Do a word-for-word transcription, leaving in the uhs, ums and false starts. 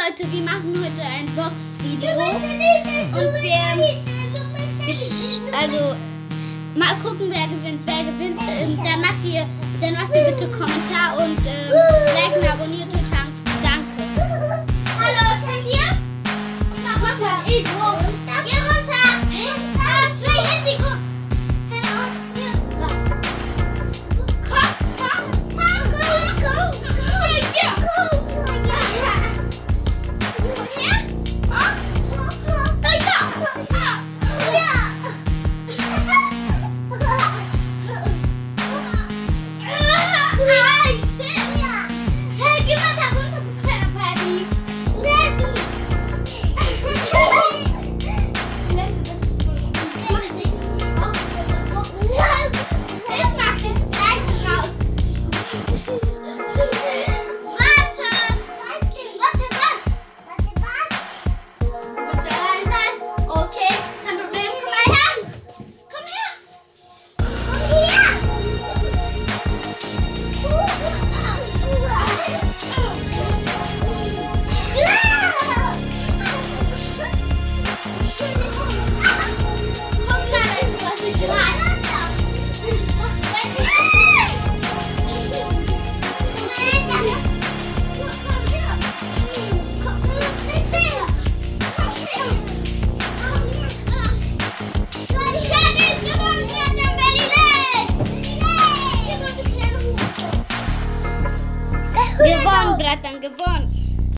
Leute, wir machen heute ein Box-Video und wir, also mal gucken, wer gewinnt, wer gewinnt. Ähm, dann macht ihr, dann macht ihr bitte Kommentar und ähm, liken, abonniert und sagen danke. Hallo, ich bin hier. Mach runter, ich hoch. Geh runter. Ah, zwei Handy, guck. Keine Ahnung, hier. Komm, komm, komm, komm, komm, komm. Ja, komm. Gewonnen, Bratan, gewonnen.